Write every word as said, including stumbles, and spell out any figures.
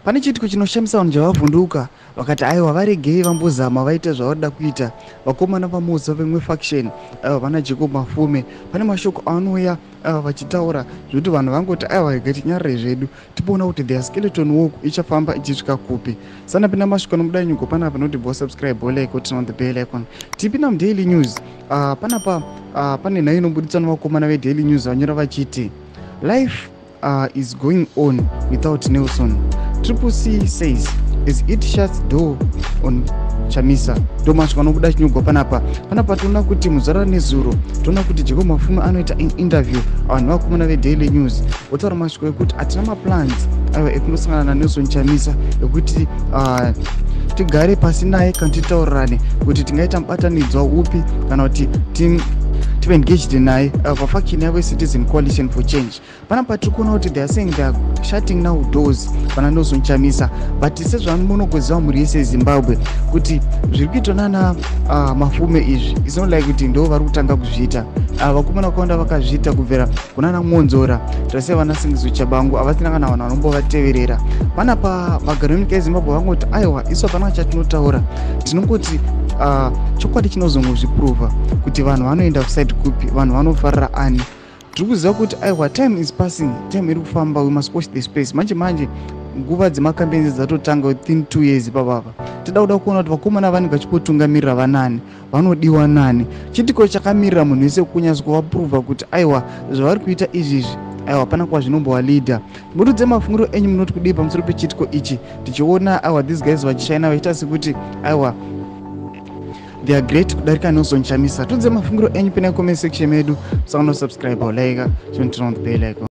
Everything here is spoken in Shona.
Pane chitiko chinoshamisa vanhu javavhunduka vakati aiwa varegei vambozama vaite zvavanoda kuita vakomana vamuza vemwe faction aiwa vana Jacob Mafume. Pane mashoko anouya aiwa vachitaura zvokuti vanhu vangoti aiwa igati nyarare zvedu tipoona kuti their skeleton walk ichafamba ichisvika kupi. Sana pina masvika nomuda nyugo panapa noti bo subscribe bo like kuti on the bell icon. Tipina mu Daily News uh, panapa uh, pane nhayo inoburitsa navakomana ve Daily News vanyora vachiti life uh, is going on without Nelson. Triple C says as it shuts door on Chamisa. Ndo masvika nokuda chinyugo panapa. Panapa tona kuti muzara nezuro tona kuti Jacob Mafume anoita interview vanhu vakomana ve Daily News. Otaura masvika ekuti atina maplans aiwa ekunosangana na Nelson Chamisa ekuti uh, tigare pasi naye kana titaurirane kuti tingaita mubatanidzwa upi kana kuti tim tive engaged naye pafaction yavo Citizen Coalition for Change. Panapa tiri kuona kuti they are saying they are shutting now doors pana Nelson Chamisa, but sezvanomunogoziva mhuri yese Zimbabwe kuti zviri kuitwa nana uh, Mafume izvi it's not like kuti ndo vari kutanga kuzviita. Uh, vakomana vakawanda vakazviita kubvira kunana Mwonzora tose vana Singizo Chabangu havasina kana vanhu vanombovateverera. Panapa vagari venyika yeZimbabwe vangoti aiwa isu hapana chatinotaura tinongoti uh, chokwadi chinozongozviprova kuti vanhu vanoenda kuside kupi vanhu vanofarira ani. Tiri kuziva kuti aiwa time is passing, time iri kufamba, we must watch the space. Manje manje nguva dzemakampenzi dzatotanga within two years papapa. Tida kuda kuona kuti vakomana vanenge vachipotungamirira vanani vanodiwa nani. Chitiko chakamirira munhu wese kunyazi kuvaprova kuti aiwa zvavari kuita izvizvi aiwa hapana kwazvinombowalida. Murudze mafungiro enyu munoti kudii pamusoro pechitiko ichi tichiona aiwa these guys vachishaina vachiita sekuti aiwa they are great kudarika Nelson Chamisa. Tudze mafungiro enyu pena comment section medu. Musangano subscribe or like, turn on the bell icon.